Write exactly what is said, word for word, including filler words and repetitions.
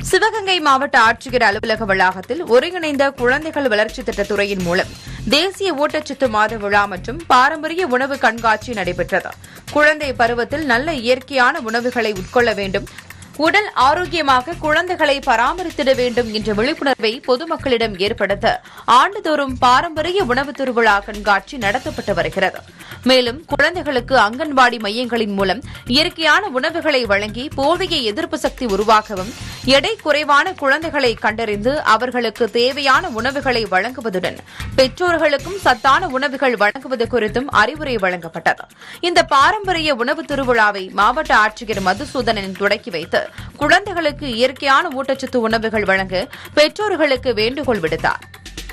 சிவகங்கை மாவட்ட ஆட்சியர் அலுவலக வளாகத்தில் ஒருங்கிணைந்த குழந்தைகள் வளர்ச்சித் திட்டத் துறையின் மூலம் தேசிய ஊட்டச்சத்து மாத விழா மற்றும் பாரம்பரிய உணவு கண்காட்சி நடைபெற்றது. குழந்தை பருவத்தில் நல்ல இயற்கையான உணவுகளை உட்கொள்ள வேண்டும், உடல் ஆரோக்கியமாக குழந்தைகளை பராமரித்திட வேண்டும் என்ற விழிப்புணர்வை பொதுமக்களிடம் ஏற்படுத்த ஆண்டுதோறும் பாரம்பரிய உணவு திருவிழா கண்காட்சி நடத்தப்பட்டு வருகிறது. மேலும் குழந்தைகளுக்கு அங்கன்வாடி மையங்களின் மூலம் இயற்கையான உணவுகளை வழங்கி போதிய எதிர்ப்பு சக்தி உருவாக்கவும், எடை குறைவான குழந்தைகளை கண்டறிந்து அவர்களுக்கு தேவையான உணவுகளை வழங்குவதுடன் பெற்றோர்களுக்கும் சத்தான உணவுகள் வழங்குவது குறித்தும் அறிவுரை வழங்கப்பட்டது. இந்த பாரம்பரிய உணவு திருவிழாவை மாவட்ட ஆட்சியர் மதுசூதனன் தொடக்கி வைத்து குழந்தைகளுக்கு இயற்கையான ஊட்டச்சத்து உணவுகள் வழங்க பெற்றோர்களுக்கு வேண்டுகோள் விடுத்தார்.